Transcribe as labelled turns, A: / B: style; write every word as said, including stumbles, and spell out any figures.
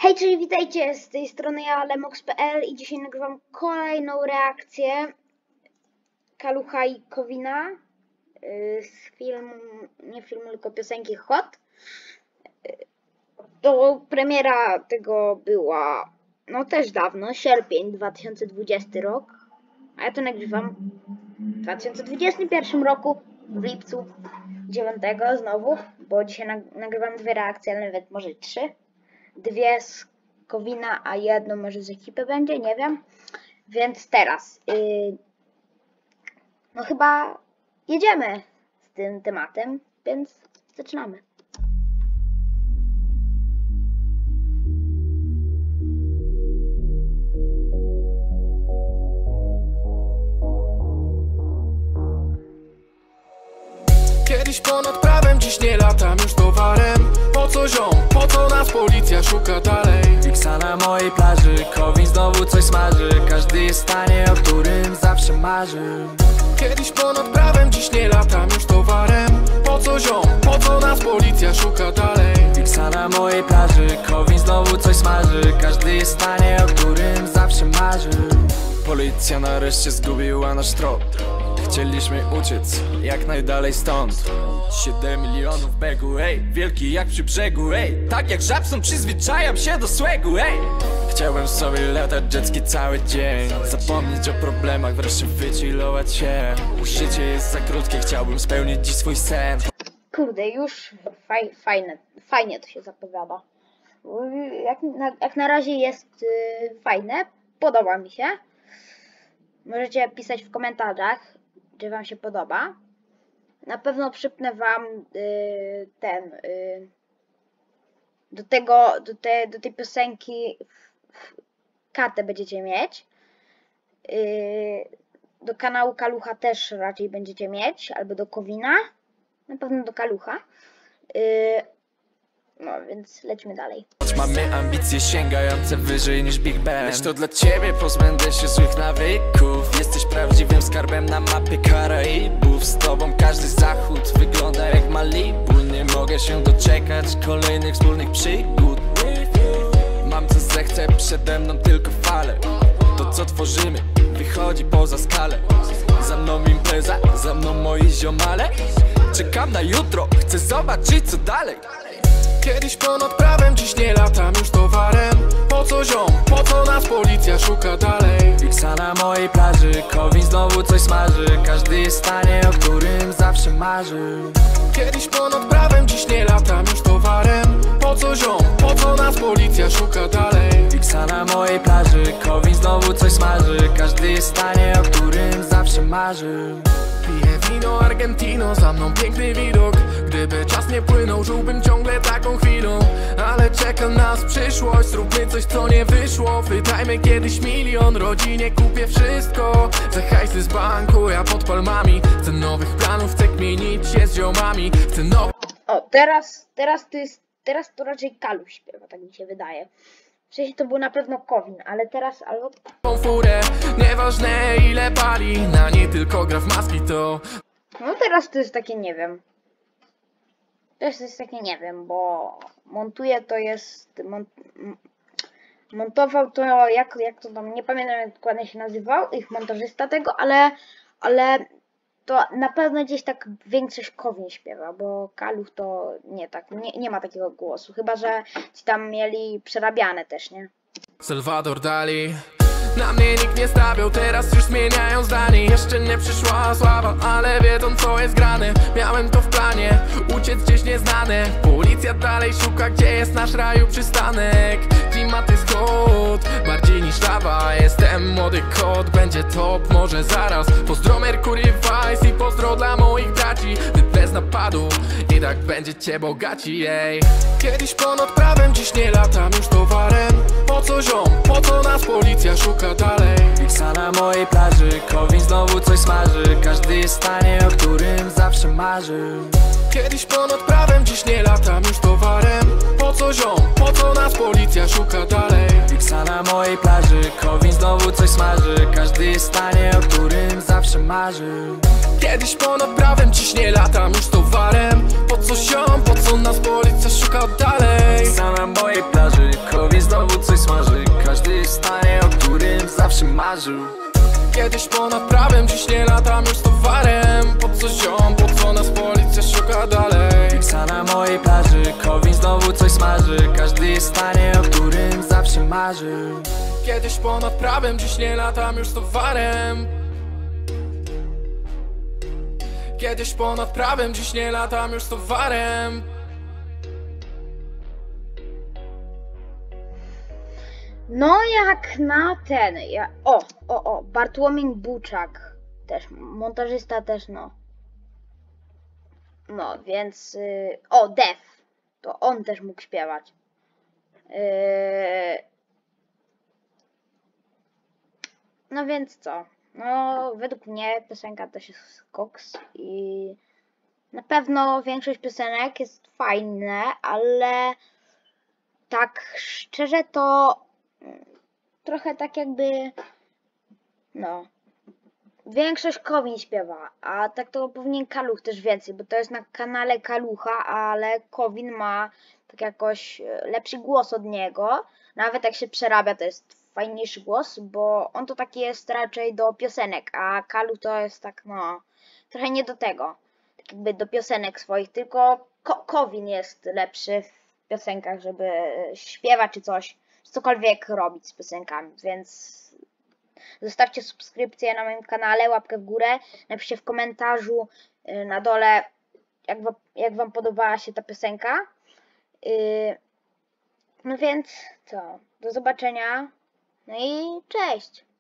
A: Hej, cześć, witajcie, z tej strony ja, lemox kropka p l i dzisiaj nagrywam kolejną reakcję Kalucha i Kowina yy, z filmu, nie filmu, tylko piosenki Hot. Yy, to premiera tego była, no też dawno, sierpień dwa tysiące dwudziesty rok, a ja to nagrywam w dwa tysiące dwudziestym pierwszym roku, w lipcu dziewiątego znowu, bo dzisiaj nagrywam dwie reakcje, ale nawet może trzy. Dwie z Kowina, a jedno może z ekipy będzie, nie wiem. Więc teraz, yy, no chyba jedziemy z tym tematem, więc zaczynamy.
B: Kiedyś ponad prawem, dziś nie latam już towarem. Po co ziom, po co nas policja szuka dalej?
C: Fiksa na mojej plaży, Kowin znowu coś smaży. Każdy jest w stanie, o którym zawsze marzy.
B: Kiedyś ponad prawem, dziś nie latam już towarem. Po co ziom, po co nas policja szuka dalej?
C: Fiksa na mojej plaży, Kowin znowu coś smaży. Każdy jest w stanie, o którym zawsze marzy. Policja nareszcie zgubiła nasz trop. Chcieliśmy uciec jak najdalej stąd. Siedem milionów begu, ej, wielki jak przy brzegu, ej. Tak jak Żabson przyzwyczajam się do swego, ej. Chciałem sobie latać jetski cały dzień, zapomnieć o problemach, wreszcie wychillować się. Życie jest za krótkie, chciałbym spełnić dziś swój sen.
A: Kurde, już faj, fajne, fajnie to się zapowiada. Jak na, jak na razie jest yy, fajne, podoba mi się. Możecie pisać w komentarzach, czy wam się podoba. Na pewno przypnę wam yy, ten yy, do tego, do, te, do tej piosenki katę będziecie mieć. Yy, do kanału Kalucha też raczej będziecie mieć, albo do Kowina. Na pewno do Kalucha. Yy, no więc lecimy dalej.
C: Mamy ambicje sięgające wyżej niż Big Ben. Lecz to dla ciebie pozbędę się złych nawyków. Jesteś prawdziwym skarbem na mapie Karaibów. Z tobą każdy zachód wygląda jak Malibu. Nie mogę się doczekać kolejnych wspólnych przygód. Mam co zechcę, przede mną tylko fale. To co tworzymy wychodzi poza skalę. Za mną impreza, za mną moi ziomale. Czekam na jutro, chcę zobaczyć co dalej.
B: Kiedyś ponad prawem, dziś nie latam już towarem. Po co ziom, po co nas policja szuka dalej?
C: Fiksa na mojej plaży, Kowin znowu coś smaży. Każdy jest w stanie, o którym zawsze marzy.
B: Kiedyś ponad prawem, dziś nie latam już towarem. Po co ziom, po co nas policja szuka dalej?
C: Fiksa na mojej plaży, Kowin znowu coś smaży. Każdy jest w stanie, o którym zawsze marzy.
B: Piję wino Argentino, za mną piękny widok. Gdyby czas nie płynął, żyłbym ciągle taką chwilą. Ale czeka nas przyszłość, zróbmy coś co nie wyszło. Wydajmy kiedyś milion, rodzinie kupię wszystko. Za hajsy z banku, ja pod palmami. Chcę nowych planów, chcę kmienić się z ziomami. Chcę nowych...
A: O, teraz, teraz to jest, teraz to raczej Kaluch śpiewa, tak mi się wydaje. Wcześniej to był na pewno Kowin, ale teraz albo...
B: furę, nieważne ile pali, na niej tylko gra w maski to...
A: No teraz to jest takie nie wiem. Teraz to jest takie nie wiem, bo montuje to jest... Mont, montował to, jak, jak to tam, nie pamiętam jak dokładnie się nazywał, ich montażysta tego, ale... ale to na pewno gdzieś tak większość Kowin śpiewa, bo Kaluch to nie tak, nie, nie ma takiego głosu, chyba że ci tam mieli przerabiane też, nie?
B: Salvador Dali. Na mnie nikt nie stawiał, teraz już zmieniają zdanie. Jeszcze nie przyszła sława, ale wiedzą co jest grane. Miałem to w planie, uciec gdzieś nieznane. Policja dalej szuka, gdzie jest nasz raju przystanek. Klimat jest hot, bardziej niż lawa. Jestem młody kot, będzie top, może zaraz. Pozdro Mercury Vice i pozdro dla moich braci. Wy bez napadu, i tak będziecie bogaci, ej. Kiedyś ponad prawem, dziś nie latam już towarem. Po co ziom, po co nas policja szuka dalej?
C: Fiksa na mojej plaży, Kowin znowu coś smaży. Każdy jest w stanie, o którym zawsze marzy.
B: Kiedyś ponad prawem, dziś nie latam już towarem. Po co ziom, po co nas policja szuka dalej?
C: Fiksa na mojej plaży, Kowin znowu coś smaży. Każdy jest w stanie, o którym zawsze marzy.
B: Kiedyś ponad prawem, dziś nie latam już towarem. Po co ziom, po co nas policja szuka dalej?
C: Fiksa na mojej plaży, Kowin znowu marzył.
B: Kiedyś ponad prawem, dziś nie latam już z towarem. Po co ziom, po co nas policja szuka dalej?
C: Miksa na mojej plaży, Kowin znowu coś smaży. Każdy jest w stanie, o którym zawsze marzył.
B: Kiedyś ponad prawem, dziś nie latam już z towarem. Kiedyś ponad prawem, dziś nie latam już z towarem.
A: No jak na ten, ja, o, o, o, Bartłomiej Buczak, też, montażysta też, no. No, więc, yy, o, Def, to on też mógł śpiewać. Yy, no więc co, no według mnie piosenka też jest koks i na pewno większość piosenek jest fajne, ale tak szczerze to trochę tak jakby, no, większość Kowin śpiewa, a tak to powinien Kaluch też więcej, bo to jest na kanale Kalucha, ale Kowin ma tak jakoś lepszy głos od niego, nawet jak się przerabia to jest fajniejszy głos, bo on to taki jest raczej do piosenek, a Kaluch to jest tak, no, trochę nie do tego, tak jakby do piosenek swoich, tylko Ko Kowin jest lepszy w piosenkach, żeby śpiewać czy coś, cokolwiek robić z piosenkami, więc zostawcie subskrypcję na moim kanale, łapkę w górę, napiszcie w komentarzu na dole, jak wam, jak wam podobała się ta piosenka. No więc co, do zobaczenia, no i cześć!